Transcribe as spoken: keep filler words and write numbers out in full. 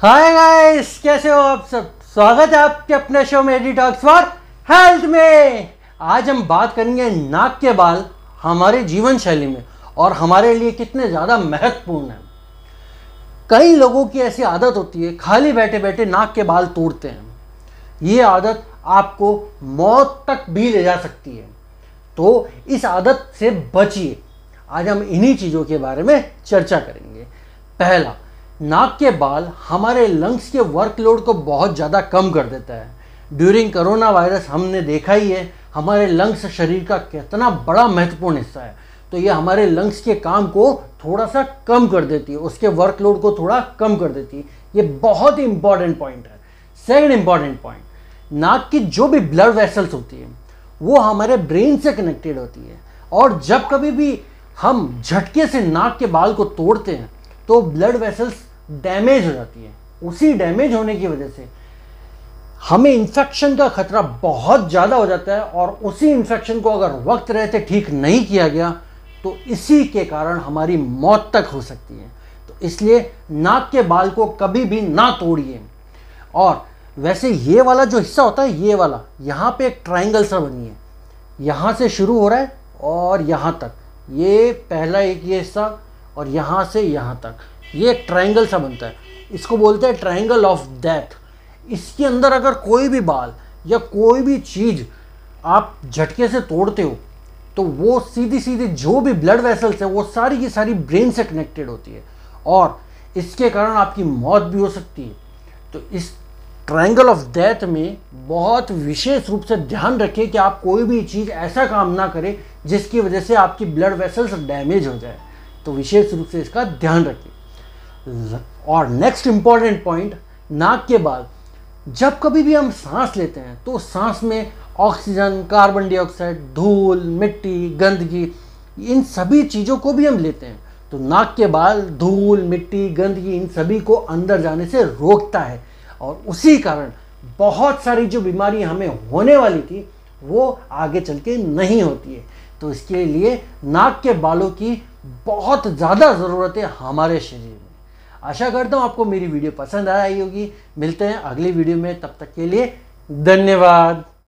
Hi guys, कैसे हो आप सब। स्वागत है आपके अपने show medi talks for health में। आज हम बात करेंगे नाक के बाल हमारे जीवन शैली में और हमारे लिए कितने ज़्यादा महत्वपूर्ण हैं। कई लोगों की ऐसी आदत होती है, खाली बैठे बैठे नाक के बाल तोड़ते हैं। ये आदत आपको मौत तक भी ले जा सकती है, तो इस आदत से बचिए। आज हम इन्हीं चीज़ों के बारे में चर्चा करेंगे। पहला, नाक के बाल हमारे लंग्स के वर्कलोड को बहुत ज़्यादा कम कर देता है। ड्यूरिंग कोरोना वायरस हमने देखा ही है हमारे लंग्स शरीर का कितना बड़ा महत्वपूर्ण हिस्सा है, तो ये हमारे लंग्स के काम को थोड़ा सा कम कर देती है, उसके वर्कलोड को थोड़ा कम कर देती है। ये बहुत ही इंपॉर्टेंट पॉइंट है। सेकंड इंपॉर्टेंट पॉइंट, नाक की जो भी ब्लड वेसल्स होती है वो हमारे ब्रेन से कनेक्टेड होती है, और जब कभी भी हम झटके से नाक के बाल को तोड़ते हैं तो ब्लड वेसल्स डैमेज हो जाती है। उसी डैमेज होने की वजह से हमें इन्फेक्शन का खतरा बहुत ज़्यादा हो जाता है, और उसी इन्फेक्शन को अगर वक्त रहते ठीक नहीं किया गया तो इसी के कारण हमारी मौत तक हो सकती है। तो इसलिए नाक के बाल को कभी भी ना तोड़िए। और वैसे ये वाला जो हिस्सा होता है, ये वाला यहाँ पे एक ट्रायंगल सा बनी है, यहाँ से शुरू हो रहा है और यहाँ तक, ये पहला एक ये हिस्सा और यहाँ से यहाँ तक ये एक ट्रायंगल सा बनता है। इसको बोलते हैं ट्रायंगल ऑफ डेथ। इसके अंदर अगर कोई भी बाल या कोई भी चीज़ आप झटके से तोड़ते हो तो वो सीधी सीधी जो भी ब्लड वेसल्स है वो सारी की सारी ब्रेन से कनेक्टेड होती है, और इसके कारण आपकी मौत भी हो सकती है। तो इस ट्रायंगल ऑफ डेथ में बहुत विशेष रूप से ध्यान रखें कि आप कोई भी चीज़ ऐसा काम ना करें जिसकी वजह से आपकी ब्लड वेसल्स डैमेज हो जाए। तो विशेष रूप से इसका ध्यान रखें। और नेक्स्ट इंपॉर्टेंट पॉइंट, नाक के बाल, जब कभी भी हम सांस लेते हैं तो सांस में ऑक्सीजन, कार्बन डाइऑक्साइड, धूल, मिट्टी, गंदगी, इन सभी चीज़ों को भी हम लेते हैं। तो नाक के बाल धूल, मिट्टी, गंदगी, इन सभी को अंदर जाने से रोकता है, और उसी कारण बहुत सारी जो बीमारी हमें होने वाली थी वो आगे चल के नहीं होती है। तो इसके लिए नाक के बालों की बहुत ज़्यादा ज़रूरत है हमारे शरीर में। आशा करता हूँ आपको मेरी वीडियो पसंद आई होगी। मिलते हैं अगली वीडियो में, तब तक के लिए धन्यवाद।